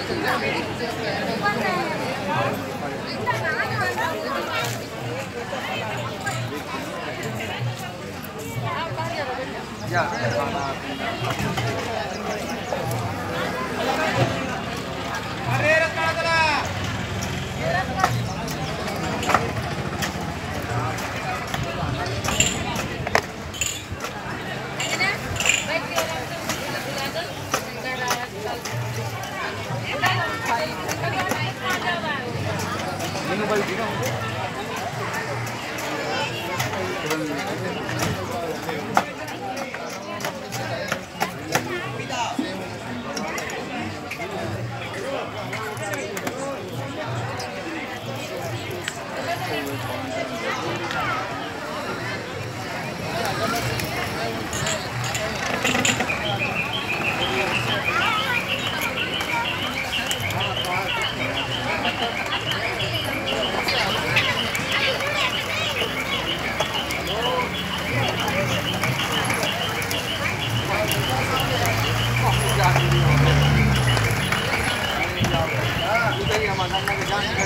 Hãy subscribe cho kênh Ghiền Mì Gõ để không bỏ lỡ những video hấp dẫn.